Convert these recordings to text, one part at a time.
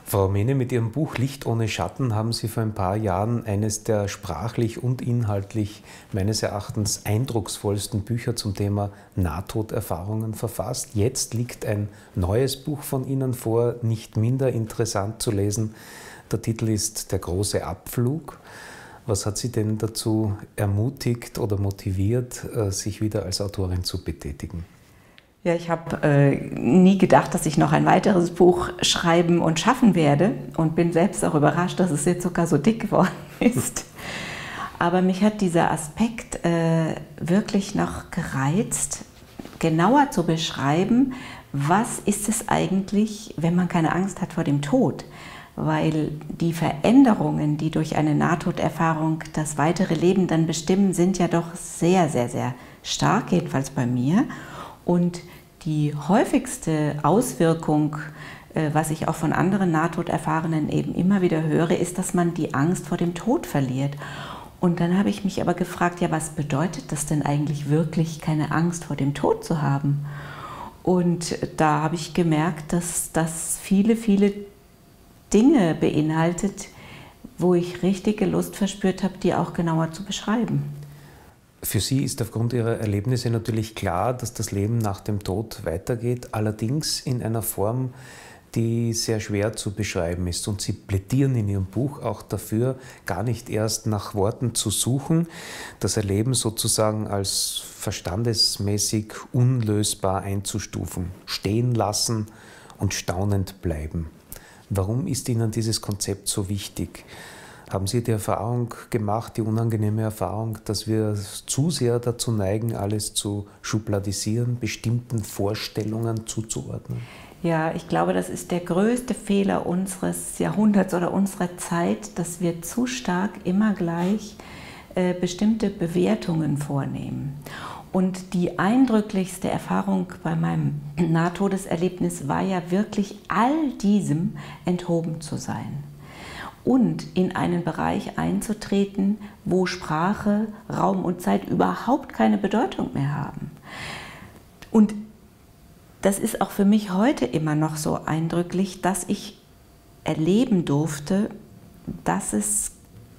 Frau Mehne, mit Ihrem Buch Licht ohne Schatten haben Sie vor ein paar Jahren eines der sprachlich und inhaltlich meines Erachtens eindrucksvollsten Bücher zum Thema Nahtoderfahrungen verfasst. Jetzt liegt ein neues Buch von Ihnen vor, nicht minder interessant zu lesen. Der Titel ist Der große Abflug. Was hat Sie denn dazu ermutigt oder motiviert, sich wieder als Autorin zu betätigen? Ja, ich habe nie gedacht, dass ich noch ein weiteres Buch schreiben und schaffen werde und bin selbst auch überrascht, dass es jetzt sogar so dick geworden ist. Aber mich hat dieser Aspekt wirklich noch gereizt, genauer zu beschreiben, was ist es eigentlich, wenn man keine Angst hat vor dem Tod? Weil die Veränderungen, die durch eine Nahtoderfahrung das weitere Leben dann bestimmen, sind ja doch sehr, sehr, sehr stark, jedenfalls bei mir. Und die häufigste Auswirkung, was ich auch von anderen Nahtoderfahrenen eben immer wieder höre, ist, dass man die Angst vor dem Tod verliert. Und dann habe ich mich aber gefragt, ja, was bedeutet das denn eigentlich wirklich, keine Angst vor dem Tod zu haben? Und da habe ich gemerkt, dass das viele, viele Dinge beinhaltet, wo ich richtige Lust verspürt habe, die auch genauer zu beschreiben. Für Sie ist aufgrund Ihrer Erlebnisse natürlich klar, dass das Leben nach dem Tod weitergeht, allerdings in einer Form, die sehr schwer zu beschreiben ist. Und Sie plädieren in Ihrem Buch auch dafür, gar nicht erst nach Worten zu suchen, das Erleben sozusagen als verstandesmäßig unlösbar einzustufen, stehen lassen und staunend bleiben. Warum ist Ihnen dieses Konzept so wichtig? Haben Sie die Erfahrung gemacht, die unangenehme Erfahrung, dass wir zu sehr dazu neigen, alles zu schubladisieren, bestimmten Vorstellungen zuzuordnen? Ja, ich glaube, das ist der größte Fehler unseres Jahrhunderts oder unserer Zeit, dass wir zu stark immer gleich bestimmte Bewertungen vornehmen. Und die eindrücklichste Erfahrung bei meinem Nahtodeserlebnis war ja wirklich, all diesem enthoben zu sein. Und in einen Bereich einzutreten, wo Sprache, Raum und Zeit überhaupt keine Bedeutung mehr haben. Und das ist auch für mich heute immer noch so eindrücklich, dass ich erleben durfte, dass es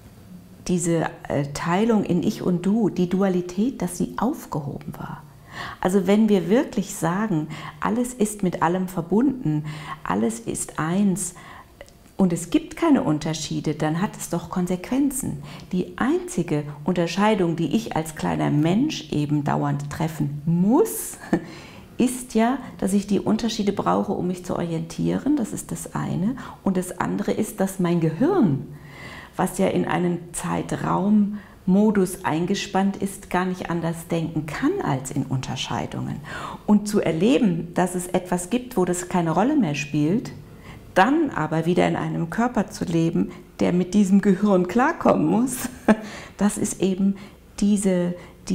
diese Teilung in Ich und Du, die Dualität, dass sie aufgehoben war. Also wenn wir wirklich sagen, alles ist mit allem verbunden, alles ist eins, und es gibt keine Unterschiede, dann hat es doch Konsequenzen. Die einzige Unterscheidung, die ich als kleiner Mensch eben dauernd treffen muss, ist ja, dass ich die Unterschiede brauche, um mich zu orientieren. Das ist das eine. Und das andere ist, dass mein Gehirn, was ja in einen Zeitraummodus eingespannt ist, gar nicht anders denken kann als in Unterscheidungen. Und zu erleben, dass es etwas gibt, wo das keine Rolle mehr spielt, dann aber wieder in einem Körper zu leben, der mit diesem Gehirn klarkommen muss, das ist eben diese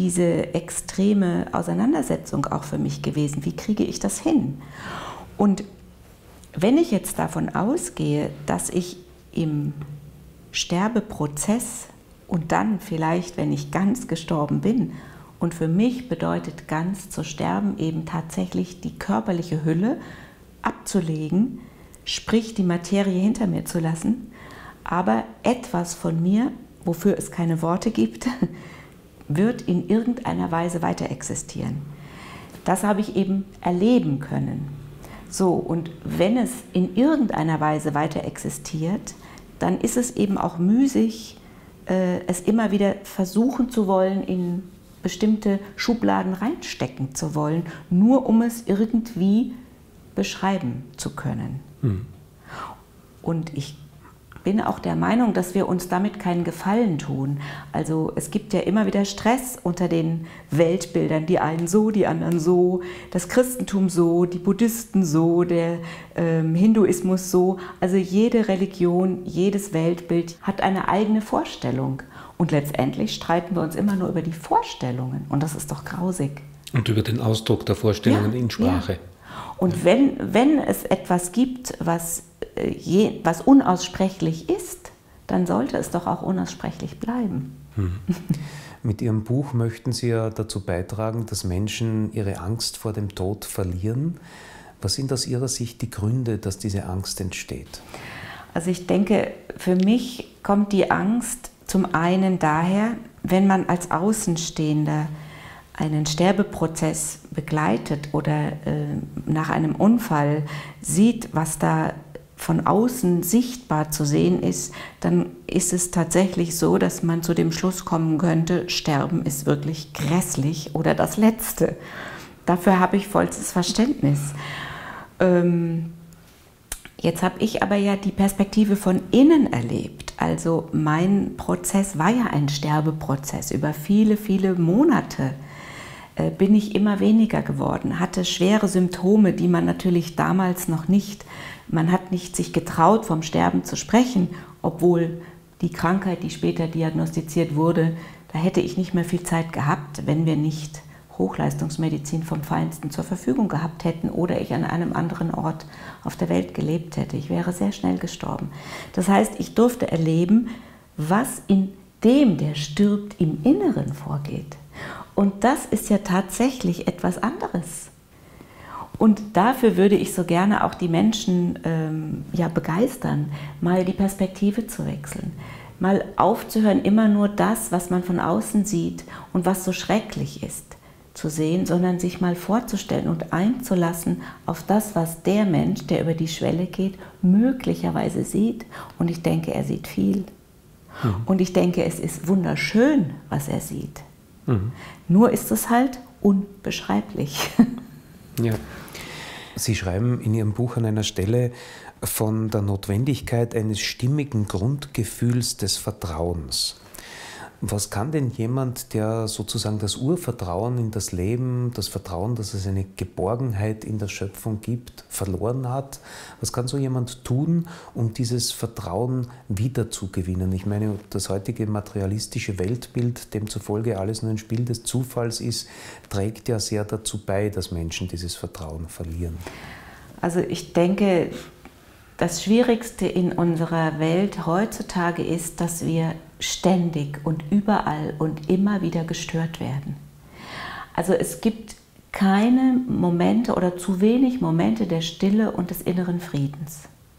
extreme Auseinandersetzung auch für mich gewesen. Wie kriege ich das hin? Und wenn ich jetzt davon ausgehe, dass ich im Sterbeprozess und dann vielleicht, wenn ich ganz gestorben bin, und für mich bedeutet ganz zu sterben eben tatsächlich die körperliche Hülle abzulegen, sprich die Materie hinter mir zu lassen, aber etwas von mir, wofür es keine Worte gibt, wird in irgendeiner Weise weiter existieren. Das habe ich eben erleben können. So, und wenn es in irgendeiner Weise weiter existiert, dann ist es eben auch müßig, es immer wieder versuchen zu wollen, in bestimmte Schubladen reinstecken zu wollen, nur um es irgendwie beschreiben zu können. Und ich bin auch der Meinung, dass wir uns damit keinen Gefallen tun. Also es gibt ja immer wieder Stress unter den Weltbildern, die einen so, die anderen so, das Christentum so, die Buddhisten so, der Hinduismus so. Also jede Religion, jedes Weltbild hat eine eigene Vorstellung. Und letztendlich streiten wir uns immer nur über die Vorstellungen. Und das ist doch grausig. Und über den Ausdruck der Vorstellungen in Sprache. Ja. Und wenn es etwas gibt, was unaussprechlich ist, dann sollte es doch auch unaussprechlich bleiben. Mit Ihrem Buch möchten Sie ja dazu beitragen, dass Menschen ihre Angst vor dem Tod verlieren. Was sind aus Ihrer Sicht die Gründe, dass diese Angst entsteht? Also ich denke, für mich kommt die Angst zum einen daher, wenn man als Außenstehender einen Sterbeprozess begleitet oder nach einem Unfall sieht, was da von außen sichtbar zu sehen ist, dann ist es tatsächlich so, dass man zu dem Schluss kommen könnte, Sterben ist wirklich grässlich oder das Letzte. Dafür habe ich vollstes Verständnis. Jetzt habe ich aber ja die Perspektive von innen erlebt. Also mein Prozess war ja ein Sterbeprozess. Über viele, viele Monate bin ich immer weniger geworden, hatte schwere Symptome, die man natürlich damals noch nicht, man hat nicht sich getraut, vom Sterben zu sprechen, obwohl die Krankheit, die später diagnostiziert wurde, da hätte ich nicht mehr viel Zeit gehabt, wenn wir nicht Hochleistungsmedizin vom Feinsten zur Verfügung gehabt hätten oder ich an einem anderen Ort auf der Welt gelebt hätte. Ich wäre sehr schnell gestorben. Das heißt, ich durfte erleben, was in dem, der stirbt, im Inneren vorgeht. Und das ist ja tatsächlich etwas anderes. Und dafür würde ich so gerne auch die Menschen begeistern, mal die Perspektive zu wechseln. Mal aufzuhören, immer nur das, was man von außen sieht und was so schrecklich ist, zu sehen, sondern sich mal vorzustellen und einzulassen auf das, was der Mensch, der über die Schwelle geht, möglicherweise sieht. Und ich denke, er sieht viel. Und ich denke, es ist wunderschön, was er sieht. Nur ist es halt unbeschreiblich. Ja. Sie schreiben in Ihrem Buch an einer Stelle von der Notwendigkeit eines stimmigen Grundgefühls des Vertrauens. Was kann denn jemand, der sozusagen das Urvertrauen in das Leben, das Vertrauen, dass es eine Geborgenheit in der Schöpfung gibt, verloren hat, was kann so jemand tun, um dieses Vertrauen wiederzugewinnen? Ich meine, das heutige materialistische Weltbild, demzufolge alles nur ein Spiel des Zufalls ist, trägt ja sehr dazu bei, dass Menschen dieses Vertrauen verlieren. Also ich denke, das Schwierigste in unserer Welt heutzutage ist, dass wir ständig und überall und immer wieder gestört werden. Also es gibt keine Momente oder zu wenig Momente der Stille und des inneren Friedens.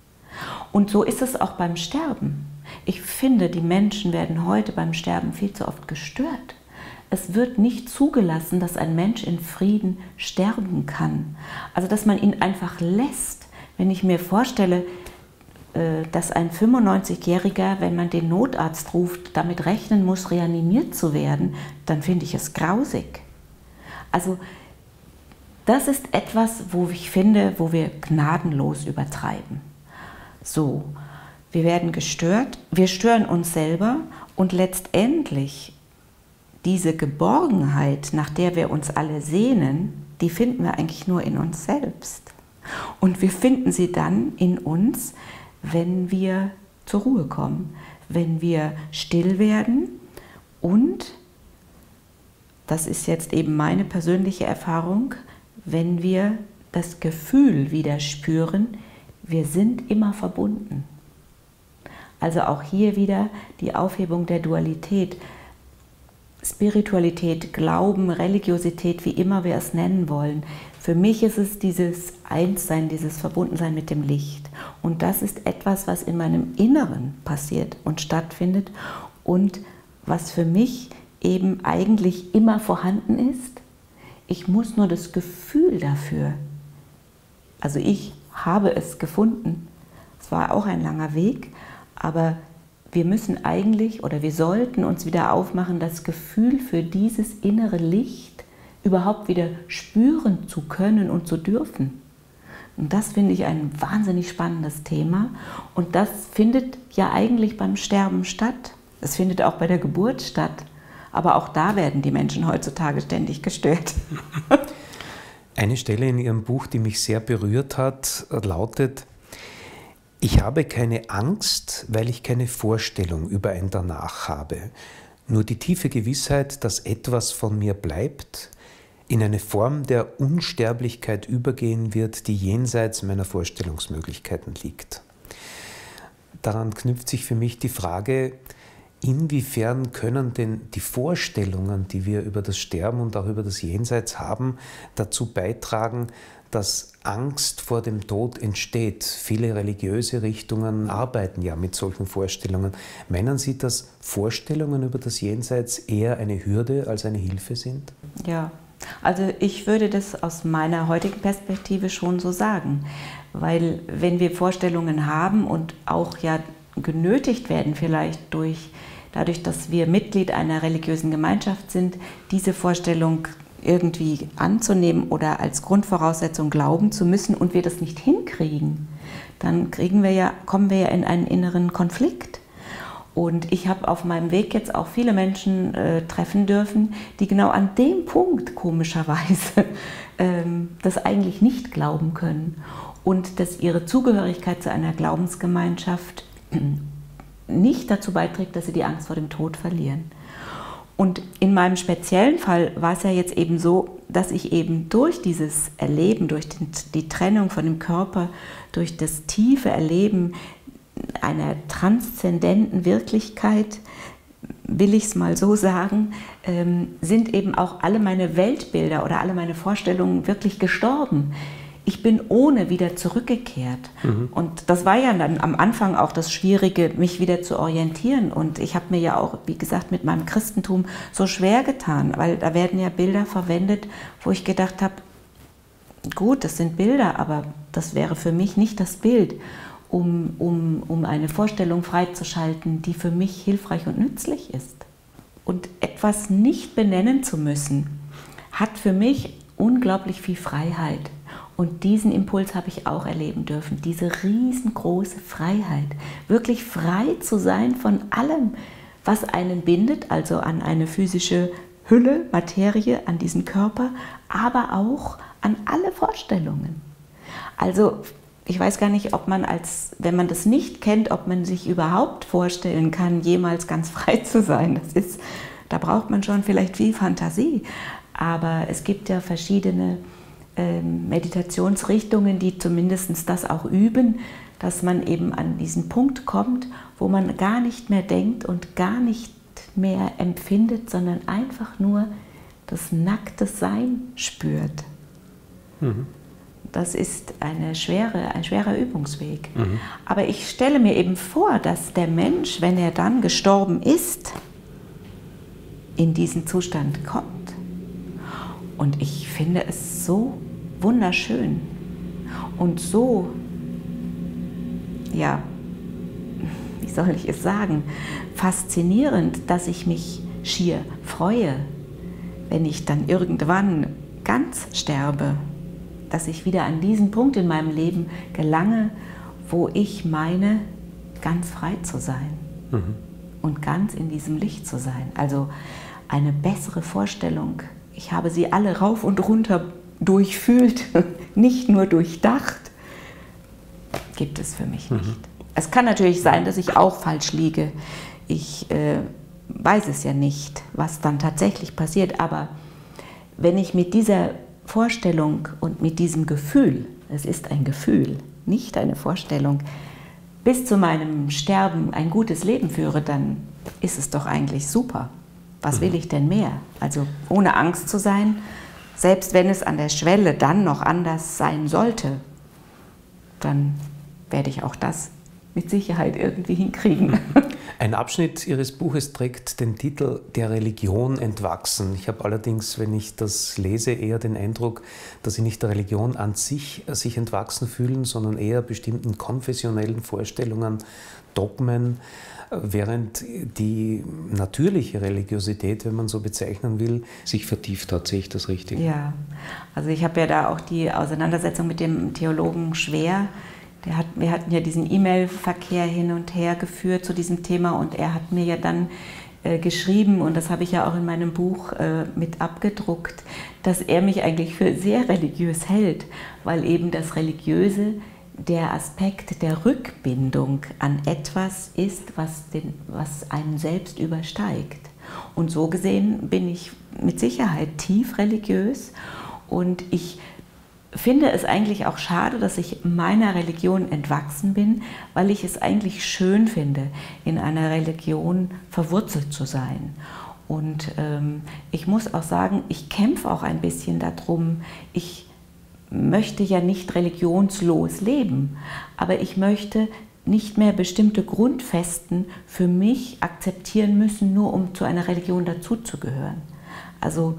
Und so ist es auch beim Sterben. Ich finde, die Menschen werden heute beim Sterben viel zu oft gestört. Es wird nicht zugelassen, dass ein Mensch in Frieden sterben kann. Also dass man ihn einfach lässt. Wenn ich mir vorstelle, dass ein 95-Jähriger, wenn man den Notarzt ruft, damit rechnen muss, reanimiert zu werden, dann finde ich es grausig. Also das ist etwas, wo ich finde, wo wir gnadenlos übertreiben. So, wir werden gestört, wir stören uns selber und letztendlich diese Geborgenheit, nach der wir uns alle sehnen, die finden wir eigentlich nur in uns selbst. Und wir finden sie dann in uns, wenn wir zur Ruhe kommen, wenn wir still werden und, das ist jetzt eben meine persönliche Erfahrung, wenn wir das Gefühl wieder spüren, wir sind immer verbunden. Also auch hier wieder die Aufhebung der Dualität. Spiritualität, Glauben, Religiosität, wie immer wir es nennen wollen. Für mich ist es dieses Einssein, dieses Verbundensein mit dem Licht. Und das ist etwas, was in meinem Inneren passiert und stattfindet und was für mich eben eigentlich immer vorhanden ist. Ich muss nur das Gefühl dafür, also ich habe es gefunden. Es war auch ein langer Weg, aber wir müssen eigentlich oder wir sollten uns wieder aufmachen, das Gefühl für dieses innere Licht überhaupt wieder spüren zu können und zu dürfen. Und das finde ich ein wahnsinnig spannendes Thema. Und das findet ja eigentlich beim Sterben statt. Es findet auch bei der Geburt statt. Aber auch da werden die Menschen heutzutage ständig gestört. Eine Stelle in Ihrem Buch, die mich sehr berührt hat, lautet: Ich habe keine Angst, weil ich keine Vorstellung über ein Danach habe. Nur die tiefe Gewissheit, dass etwas von mir bleibt, in eine Form der Unsterblichkeit übergehen wird, die jenseits meiner Vorstellungsmöglichkeiten liegt. Daran knüpft sich für mich die Frage, Inwiefern können denn die Vorstellungen, die wir über das Sterben und auch über das Jenseits haben, dazu beitragen, dass Angst vor dem Tod entsteht? Viele religiöse Richtungen arbeiten ja mit solchen Vorstellungen. Meinen Sie, dass Vorstellungen über das Jenseits eher eine Hürde als eine Hilfe sind? Ja, also ich würde das aus meiner heutigen Perspektive schon so sagen. Weil wenn wir Vorstellungen haben und auch ja genötigt werden vielleicht dadurch, dass wir Mitglied einer religiösen Gemeinschaft sind, diese Vorstellung irgendwie anzunehmen oder als Grundvoraussetzung glauben zu müssen und wir das nicht hinkriegen, dann kommen wir ja in einen inneren Konflikt. Und ich habe auf meinem Weg jetzt auch viele Menschen treffen dürfen, die genau an dem Punkt komischerweise das eigentlich nicht glauben können und dass ihre Zugehörigkeit zu einer Glaubensgemeinschaft nicht dazu beiträgt, dass sie die Angst vor dem Tod verlieren. Und in meinem speziellen Fall war es ja jetzt eben so, dass ich eben durch dieses Erleben, durch die Trennung von dem Körper, durch das tiefe Erleben einer transzendenten Wirklichkeit, will ich es mal so sagen, sind eben auch alle meine Weltbilder oder alle meine Vorstellungen wirklich gestorben. Ich bin ohne wieder zurückgekehrt. Und das war ja dann am Anfang auch das Schwierige, mich wieder zu orientieren. Und ich habe mir ja auch, wie gesagt, mit meinem Christentum so schwer getan, weil da werden ja Bilder verwendet, wo ich gedacht habe, gut, das sind Bilder, aber das wäre für mich nicht das Bild, um eine Vorstellung freizuschalten, die für mich hilfreich und nützlich ist. Und etwas nicht benennen zu müssen, hat für mich unglaublich viel Freiheit. Und diesen Impuls habe ich auch erleben dürfen, diese riesengroße Freiheit, wirklich frei zu sein von allem, was einen bindet, also an eine physische Hülle, Materie, an diesen Körper, aber auch an alle Vorstellungen. Also ich weiß gar nicht, ob man wenn man das nicht kennt, ob man sich überhaupt vorstellen kann, jemals ganz frei zu sein. Da braucht man schon vielleicht viel Fantasie. Aber es gibt ja verschiedene Meditationsrichtungen, die zumindest das auch üben, dass man eben an diesen Punkt kommt, wo man gar nicht mehr denkt und gar nicht mehr empfindet, sondern einfach nur das nackte Sein spürt. Das ist ein schwerer Übungsweg. Aber ich stelle mir eben vor, dass der Mensch, wenn er dann gestorben ist, in diesen Zustand kommt. Und ich finde es so wunderschön und so, ja, wie soll ich es sagen, faszinierend, dass ich mich schier freue, wenn ich dann irgendwann ganz sterbe, dass ich wieder an diesen Punkt in meinem Leben gelange, wo ich meine, ganz frei zu sein und ganz in diesem Licht zu sein. Also eine bessere Vorstellung. Ich habe sie alle rauf und runter durchfühlt, nicht nur durchdacht, gibt es für mich nicht. Es kann natürlich sein, dass ich auch falsch liege. Ich weiß es ja nicht, was dann tatsächlich passiert, aber wenn ich mit dieser Vorstellung und mit diesem Gefühl, es ist ein Gefühl, nicht eine Vorstellung, bis zu meinem Sterben ein gutes Leben führe, dann ist es doch eigentlich super. Was will ich denn mehr? Also ohne Angst zu sein, selbst wenn es an der Schwelle dann noch anders sein sollte, dann werde ich auch das mit Sicherheit irgendwie hinkriegen. Ein Abschnitt Ihres Buches trägt den Titel Der Religion entwachsen. Ich habe allerdings, wenn ich das lese, eher den Eindruck, dass Sie nicht der Religion an sich entwachsen fühlen, sondern eher bestimmten konfessionellen Vorstellungen, Dogmen, während die natürliche Religiosität, wenn man so bezeichnen will, sich vertieft hat. Sehe ich das richtig? Ja, also ich habe ja da auch die Auseinandersetzung mit dem Theologen Schwer. Wir hatten ja diesen E-Mail-Verkehr hin und her geführt zu diesem Thema und er hat mir ja dann geschrieben, und das habe ich ja auch in meinem Buch mit abgedruckt, dass er mich eigentlich für sehr religiös hält, weil eben das Religiöse der Aspekt der Rückbindung an etwas ist, was einen selbst übersteigt. Und so gesehen bin ich mit Sicherheit tief religiös und ich finde es eigentlich auch schade, dass ich meiner Religion entwachsen bin, weil ich es eigentlich schön finde, in einer Religion verwurzelt zu sein. Und ich muss auch sagen, ich kämpfe auch ein bisschen darum. Ich möchte ja nicht religionslos leben, aber ich möchte nicht mehr bestimmte Grundfesten für mich akzeptieren müssen, nur um zu einer Religion dazuzugehören. Also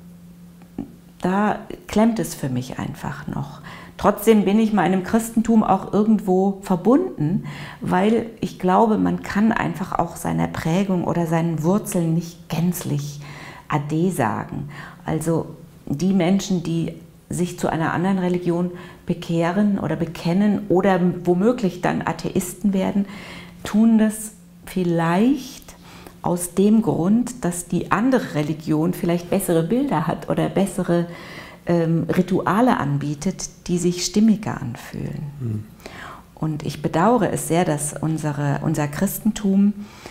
da klemmt es für mich einfach noch. Trotzdem bin ich meinem Christentum auch irgendwo verbunden, weil ich glaube, man kann einfach auch seiner Prägung oder seinen Wurzeln nicht gänzlich Ade sagen. Also die Menschen, die sich zu einer anderen Religion bekehren oder bekennen oder womöglich dann Atheisten werden, tun das vielleicht aus dem Grund, dass die andere Religion vielleicht bessere Bilder hat oder bessere Rituale anbietet, die sich stimmiger anfühlen. Mhm. Und ich bedauere es sehr, dass unser Christentum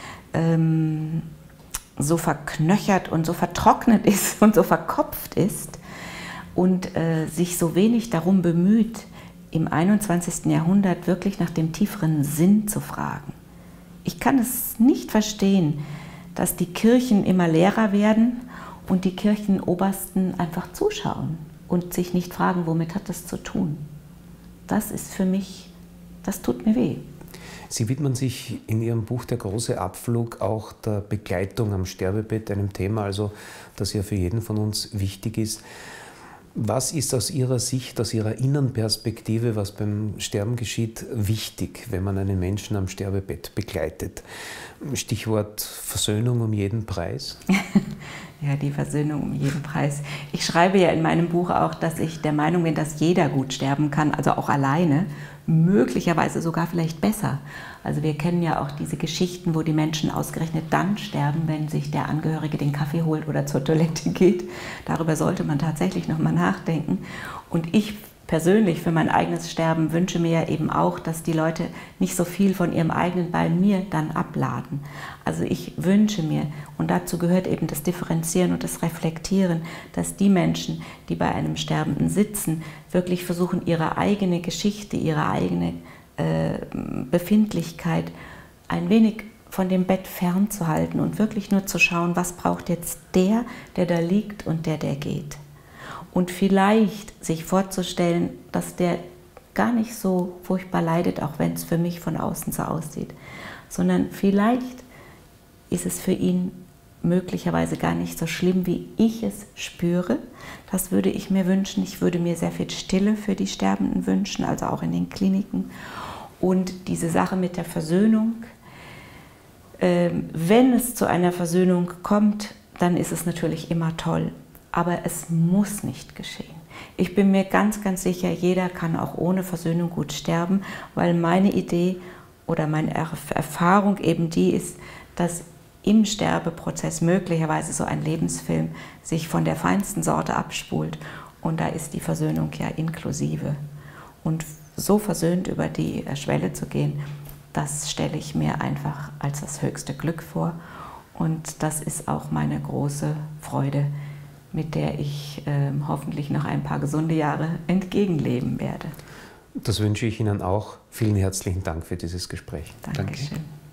so verknöchert und so vertrocknet ist und so verkopft ist und sich so wenig darum bemüht, im 21. Jahrhundert wirklich nach dem tieferen Sinn zu fragen. Ich kann es nicht verstehen, dass die Kirchen immer leerer werden und die Kirchenobersten einfach zuschauen und sich nicht fragen, womit hat das zu tun. Das ist für mich, das tut mir weh. Sie widmen sich in Ihrem Buch Der große Abflug auch der Begleitung am Sterbebett, einem Thema, also, das ja für jeden von uns wichtig ist. Was ist aus Ihrer Sicht, aus Ihrer Innenperspektive, was beim Sterben geschieht, wichtig, wenn man einen Menschen am Sterbebett begleitet? Stichwort Versöhnung um jeden Preis? Ja, die Versöhnung um jeden Preis. Ich schreibe ja in meinem Buch auch, dass ich der Meinung bin, dass jeder gut sterben kann, also auch alleine, möglicherweise sogar vielleicht besser. Also wir kennen ja auch diese Geschichten, wo die Menschen ausgerechnet dann sterben, wenn sich der Angehörige den Kaffee holt oder zur Toilette geht. Darüber sollte man tatsächlich nochmal nachdenken. Und ich persönlich für mein eigenes Sterben wünsche mir ja eben auch, dass die Leute nicht so viel von ihrem eigenen bei mir dann abladen. Also ich wünsche mir, und dazu gehört eben das Differenzieren und das Reflektieren, dass die Menschen, die bei einem Sterbenden sitzen, wirklich versuchen, ihre eigene Geschichte, ihre eigene Befindlichkeit ein wenig von dem Bett fernzuhalten und wirklich nur zu schauen, was braucht jetzt der da liegt und der geht. Und vielleicht sich vorzustellen, dass der gar nicht so furchtbar leidet, auch wenn es für mich von außen so aussieht, sondern vielleicht ist es für ihn möglicherweise gar nicht so schlimm, wie ich es spüre. Das würde ich mir wünschen. Ich würde mir sehr viel Stille für die Sterbenden wünschen, also auch in den Kliniken. Und diese Sache mit der Versöhnung, wenn es zu einer Versöhnung kommt, dann ist es natürlich immer toll. Aber es muss nicht geschehen. Ich bin mir ganz, ganz sicher, jeder kann auch ohne Versöhnung gut sterben, weil meine Idee oder meine Erfahrung eben die ist, dass im Sterbeprozess möglicherweise so ein Lebensfilm sich von der feinsten Sorte abspult und da ist die Versöhnung ja inklusive. Und so versöhnt über die Schwelle zu gehen, das stelle ich mir einfach als das höchste Glück vor und das ist auch meine große Freude, mit der ich hoffentlich noch ein paar gesunde Jahre entgegenleben werde. Das wünsche ich Ihnen auch. Vielen herzlichen Dank für dieses Gespräch. Dankeschön. Danke.